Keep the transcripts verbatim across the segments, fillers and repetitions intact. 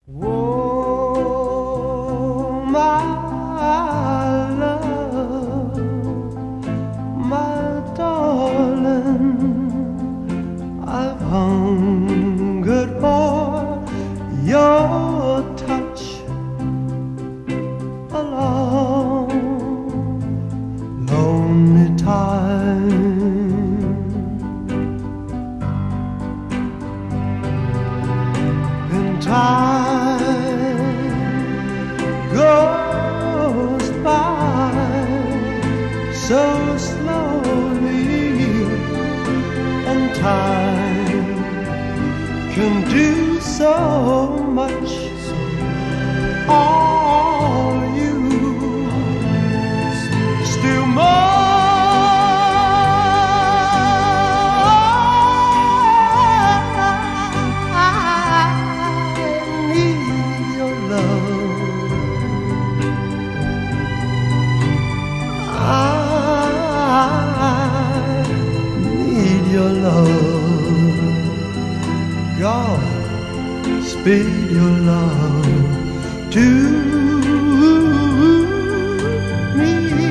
Oh, my love, my darling, I've hungered for your touch a long, lonely time. In time goes by so slowly, and time can do so much. All you still more. Your love, God, speed your love to me.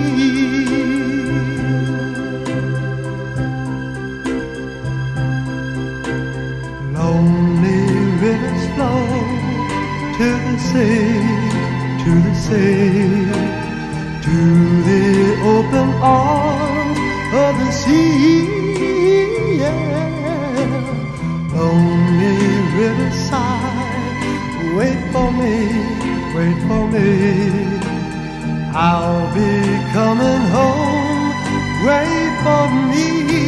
Lonely rivers flow to the sea, to the sea, to the open arms of the sea. Lonely riverside, wait for me, wait for me. I'll be coming home, wait for me.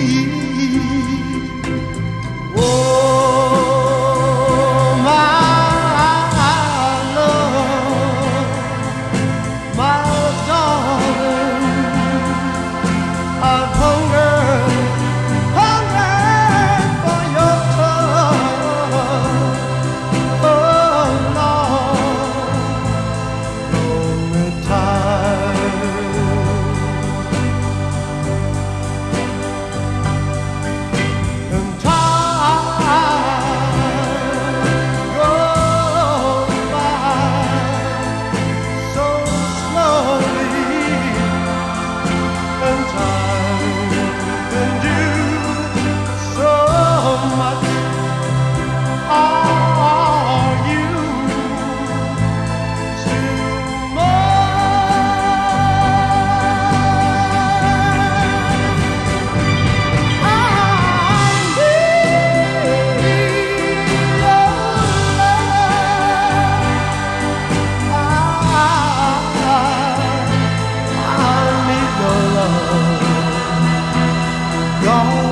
Oh, my love, my darling, I've hungered. God